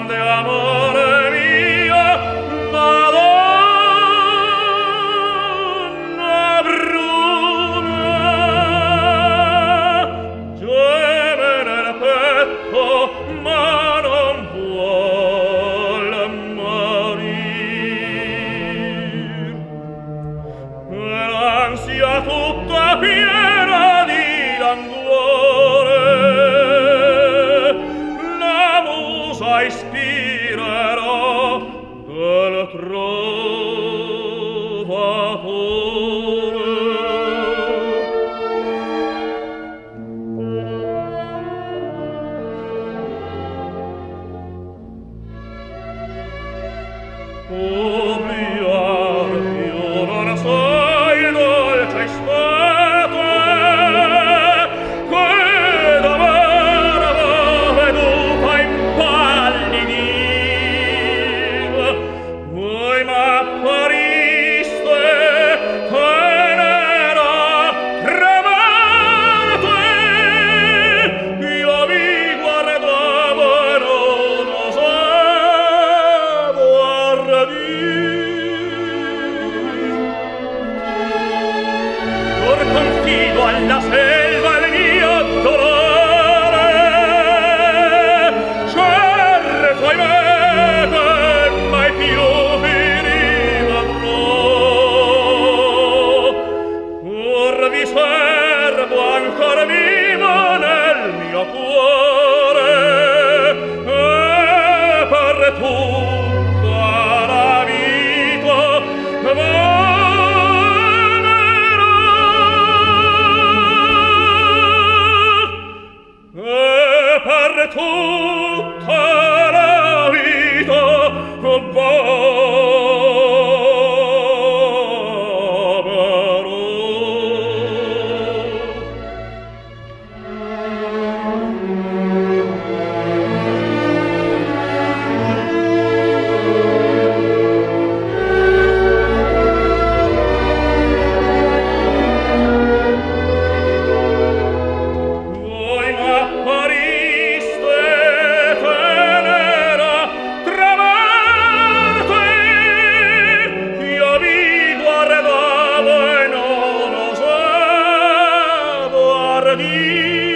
grande amore mio, Madonna bruna, geme nel petto, ma non vuol morir. L'ansia tutta piena di languore, la musa ispirerà del trovatore. Obliar io non sai dolce estate, che d'amore avevo veduta impallidir. Voi m'appariste tenera, tremante, io vi guardavo e non osavo or confido alla selva il mio dolore, certo ahimè che mai più vi rivedrò. Or vi servo ancor vivo nel mio cuore, e per tutta la vita per tutta la vita voi m'appariste tenera, tremante, io vi guardavo e non osavo ardir.